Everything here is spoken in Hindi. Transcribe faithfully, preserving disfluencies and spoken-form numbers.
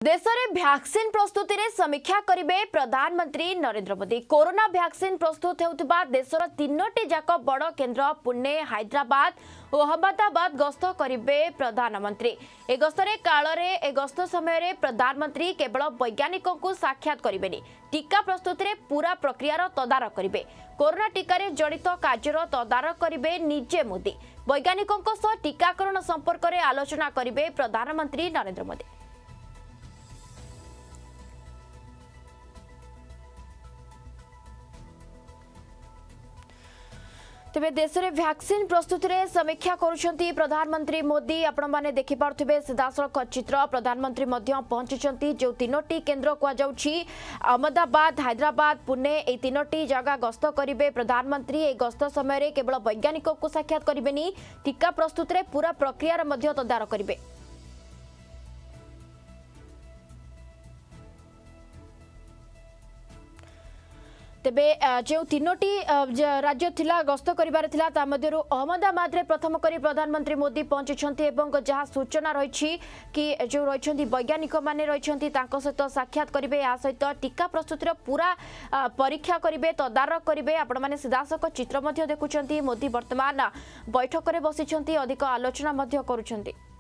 देश में वैक्सीन प्रस्तुति रे समीक्षा करेंगे प्रधानमंत्री नरेंद्र मोदी। कोरोना वैक्सीन प्रस्तुत होउथिबा देशर तीनोटी जाक बड़ केन्द्र पुणे, हैदराबाद और अहमदाबाद गस्त करेंगे प्रधानमंत्री। ए गस्तर काल ए गस्त समय प्रधानमंत्री केवल वैज्ञानिकों को साक्षात करेंगे, टीका प्रस्तुति रे पूरा प्रक्रियार तदारख करेंगे। कोरोना टीकार जड़ित कार्यर तदारख करेंगे निजे मोदी। वैज्ञानिकों सह टीकाकरण संपर्क में आलोचना करेंगे प्रधानमंत्री नरेंद्र मोदी। तेबे देश में वैक्सीन प्रस्तुति रे समीक्षा करुछंती प्रधानमंत्री मोदी। आपण माने देखि पारुथिबे सीधासलख चित्र। प्रधानमंत्री मध्य पहुंचीचंती जो तीनोटी केन्द्र कुआ जाउछि अहमदाबाद, हैदराबाद, पुणे ए तीनोटी जगह गस्त करिवे प्रधानमंत्री। ए गस्त समय केवल वैज्ञानिकों को साक्षात करिवेनी, टीका प्रस्तुति रे पूरा प्रक्रियार मध्य तदारख करिवे। तेबे जो तीनोटी राज्य थिला गस्त करिबार थिला ता मध्यरु अहमदाबाद रे प्रथम करी प्रधानमंत्री मोदी पहुंचीचंती एवं जहां सूचना रही कि जो रही वैज्ञानिक माने रही तांको सहित साक्षात करिवे। या सहित टीका प्रस्तुतिर पूरा परीक्षा करिवे, तदारख करिवे। आपण माने सीधासख चित्र मध्य देखुचंती। मोदी वर्तमान बैठक रे बसिचंती, अधिक आलोचना मध्य करूचंती।